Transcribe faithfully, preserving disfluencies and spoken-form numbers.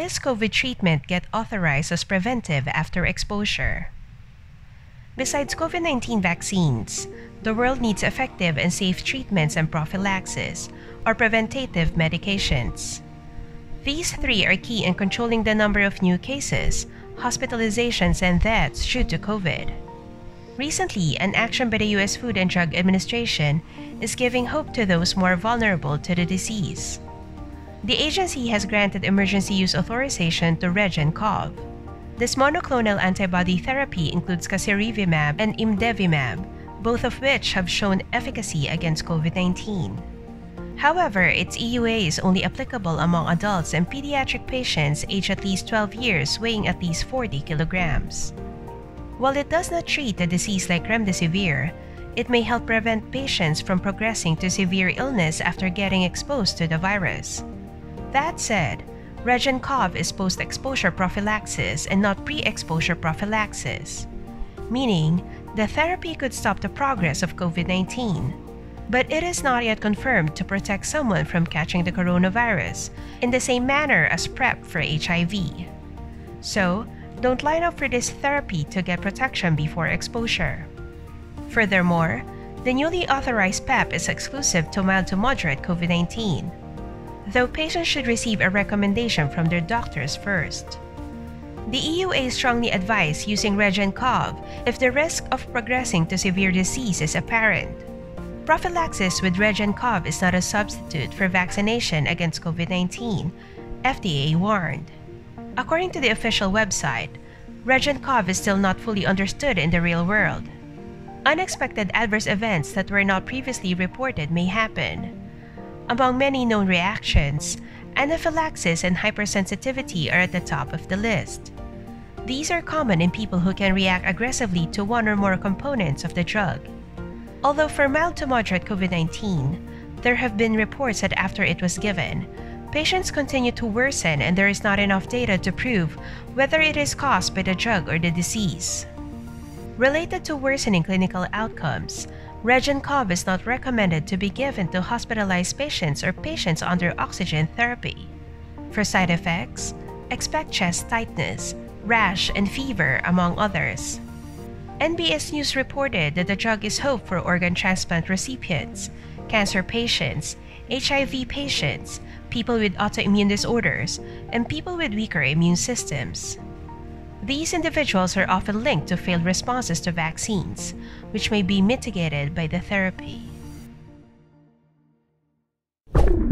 this COVID treatment get authorized as preventive after exposure? Besides COVID nineteen vaccines, the world needs effective and safe treatments and prophylaxis, or preventative medications. These three are key in controlling the number of new cases, hospitalizations, and deaths due to COVID. Recently, an action by the U S Food and Drug Administration is giving hope to those more vulnerable to the disease. The agency has granted emergency use authorization to REGEN-COV. This monoclonal antibody therapy includes casirivimab and imdevimab, both of which have shown efficacy against COVID nineteen. However, its E U A is only applicable among adults and pediatric patients aged at least twelve years weighing at least forty kilograms. While it does not treat a disease like remdesivir, it may help prevent patients from progressing to severe illness after getting exposed to the virus. That said, REGEN-COV is post-exposure prophylaxis and not pre-exposure prophylaxis, meaning the therapy could stop the progress of COVID nineteen, but it is not yet confirmed to protect someone from catching the coronavirus in the same manner as PrEP for H I V. So, don't line up for this therapy to get protection before exposure. Furthermore, the newly authorized PEP is exclusive to mild to moderate COVID nineteen, though patients should receive a recommendation from their doctors first. The E U A strongly advised using REGEN-COV if the risk of progressing to severe disease is apparent. Prophylaxis with REGEN-COV is not a substitute for vaccination against COVID nineteen, F D A warned. According to the official website, REGEN-COV is still not fully understood in the real world. Unexpected adverse events that were not previously reported may happen. Among many known reactions, anaphylaxis and hypersensitivity are at the top of the list. These are common in people who can react aggressively to one or more components of the drug. Although for mild to moderate COVID nineteen, there have been reports that after it was given, patients continue to worsen and there is not enough data to prove whether it is caused by the drug or the disease. Related to worsening clinical outcomes, REGEN-COV is not recommended to be given to hospitalized patients or patients under oxygen therapy. For side effects, expect chest tightness, rash, and fever, among others. N B S News reported that the drug is hope for organ transplant recipients, cancer patients, H I V patients, people with autoimmune disorders, and people with weaker immune systems. These individuals are often linked to failed responses to vaccines, which may be mitigated by the therapy.